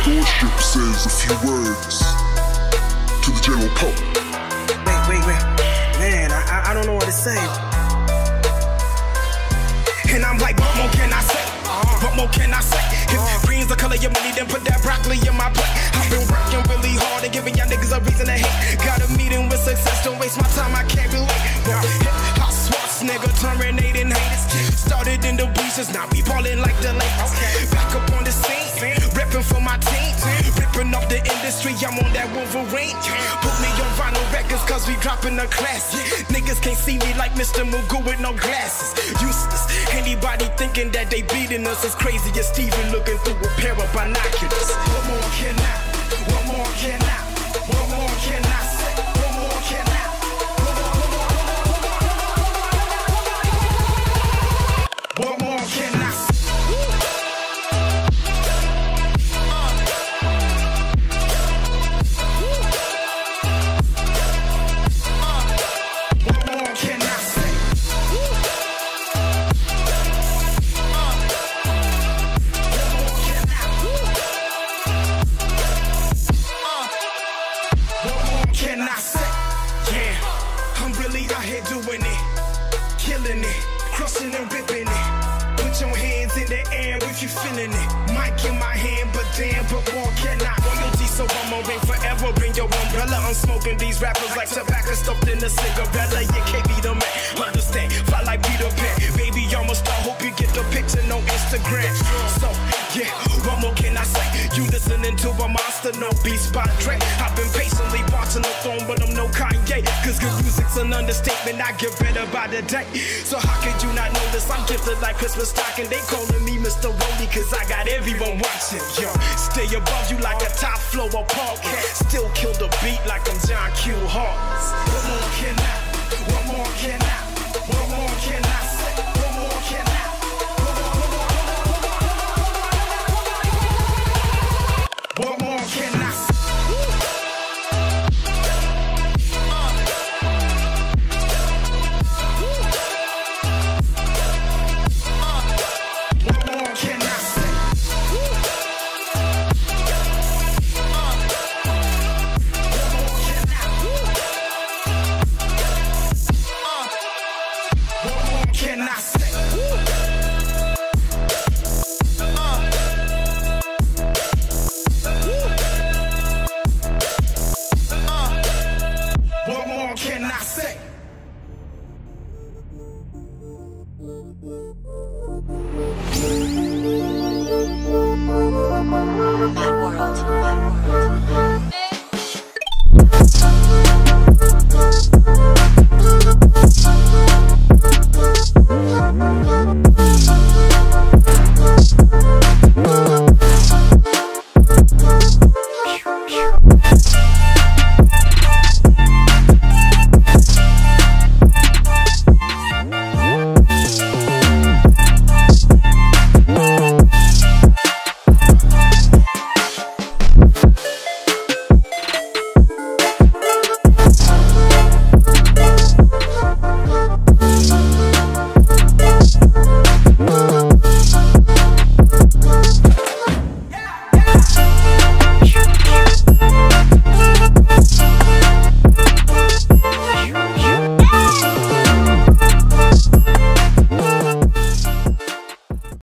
Lordship says a few words to the general public. Wait. Man, I don't know what to say. And I'm like, what more can I say? What more can I say? If green's the color of your money, then put that broccoli in my plate. I've been working really hard and giving y'all niggas a reason to hate. Got a meeting with success, don't waste my time, I can't relate. Hot swats, nigga, terminating haters. Started in the bleachers, now we ballin' like the Lakers. Back up on the scene, reppin' for my team. Ripping up the industry, I'm on that Wolverine. Put me on vinyl records, cause we dropping the classic. Niggas can't see me like Mr. Mugu with no glasses. Useless, anybody thinking that they beating us is crazy as Steven looking through a pair of binoculars. What more can I? What more can I? What more can I say? What more can I? What more can I say? Can I say, yeah, I'm really out here doing it, killing it, crushing and ripping it. Put your hands in the air if you feeling it. Mic in my hand, but damn, but more can I? Royalty, so I'ma reign forever. Bring your umbrella. I'm smoking these rappers like tobacco stuffed in a cigarette. You can't be the man. Understand? Fly like Peter Pan. Baby, I'm a star. Hope you get the picture. No Instagram. So yeah, what more can I say? You listening to a monster, no Beats by Dre. I've been patiently watching the throne, but I'm no Kanye. Cause good music's an understatement, I get better by the day. So how could you not notice I'm gifted like Christmas stocking? They calling me Mr. Rollie cause I got everyone watching. Yo, stay above you like a top floor podcast. Still kill the beat like I'm John Q. Hart.